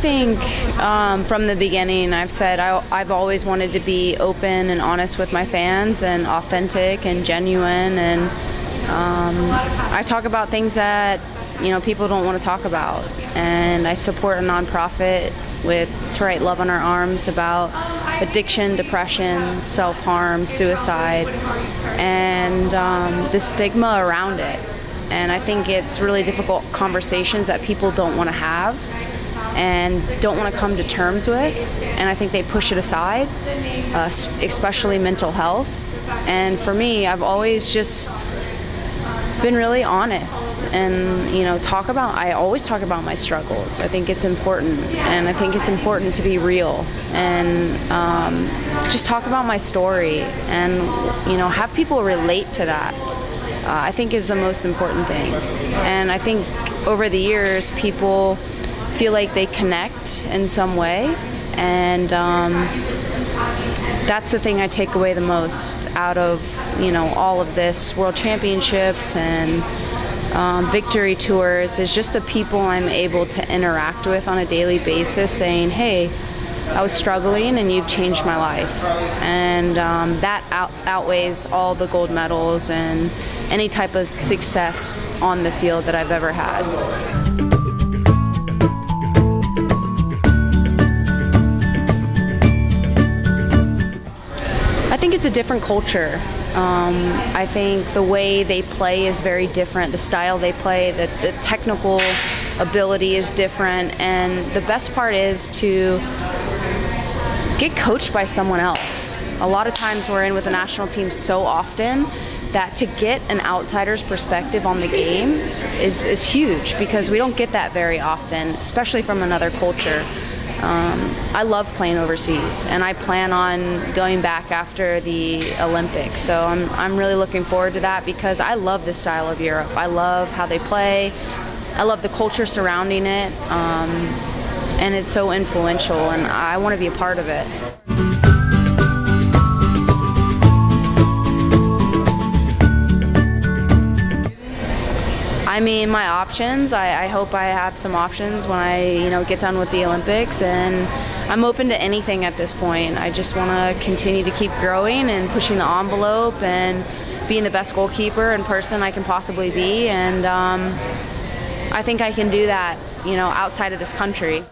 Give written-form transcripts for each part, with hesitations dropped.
think from the beginning I've said I've always wanted to be open and honest with my fans and authentic and genuine, and I talk about things that people don't want to talk about, and I support a nonprofit to write Love on Our Arms about addiction, depression, self-harm, suicide, and the stigma around it. And I think it's really difficult conversations that people don't want to have and don't want to come to terms with, and I think they push it aside, especially mental health. And for me, I've always just been really honest and I always talk about my struggles. I think it's important, and I think it's important to be real and just talk about my story and have people relate to that. I think is the most important thing. And I think over the years people feel like they connect in some way, and that's the thing I take away the most out of all of this World Championships and victory tours, is just the people I'm able to interact with on a daily basis saying, hey, I was struggling and you've changed my life. And that outweighs all the gold medals and any type of success on the field that I've ever had. I think it's a different culture. I think the way they play is very different. The style they play, the technical ability is different, and the best part is to get coached by someone else. A lot of times we're in with the national team so often that to get an outsider's perspective on the game is huge, because we don't get that very often, especially from another culture. I love playing overseas, and I plan on going back after the Olympics. So I'm really looking forward to that, because I love the style of Europe. I love how they play. I love the culture surrounding it, and it's so influential, and I want to be a part of it. I mean, my options, I hope I have some options when I get done with the Olympics, and I'm open to anything at this point. I just want to continue to keep growing and pushing the envelope and being the best goalkeeper and person I can possibly be, and I think I can do that outside of this country.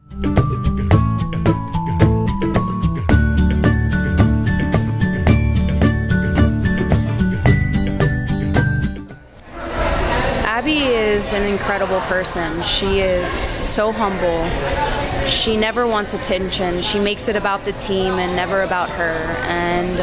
Abby is an incredible person. She is so humble. She never wants attention. She makes it about the team and never about her. And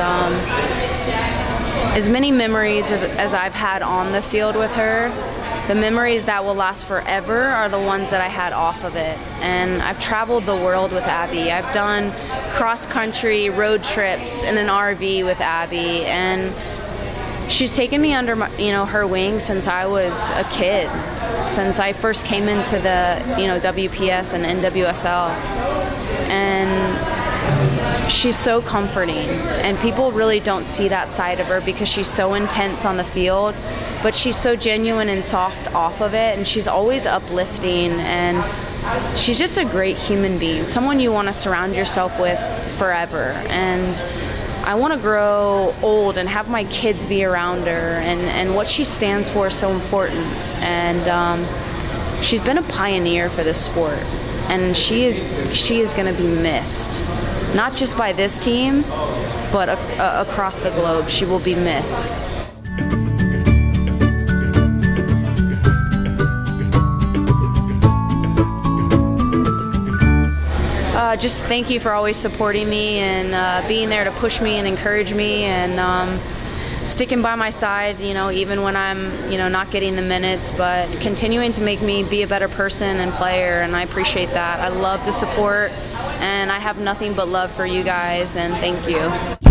as many memories as I've had on the field with her, the memories that will last forever are the ones that I had off of it. And I've traveled the world with Abby. I've done cross-country road trips in an RV with Abby, and she's taken me under her wing since I was a kid, since I first came into the WPS and NWSL, and she's so comforting, and people really don't see that side of her because she's so intense on the field, but she's so genuine and soft off of it, and she's always uplifting, and she's just a great human being, someone you want to surround yourself with forever. And I want to grow old and have my kids be around her, and what she stands for is so important. And she's been a pioneer for this sport, and she is going to be missed, not just by this team, but across the globe. She will be missed. Just thank you for always supporting me and being there to push me and encourage me, and sticking by my side, even when I'm, not getting the minutes, but continuing to make me be a better person and player, and I appreciate that. I love the support, and I have nothing but love for you guys, and thank you.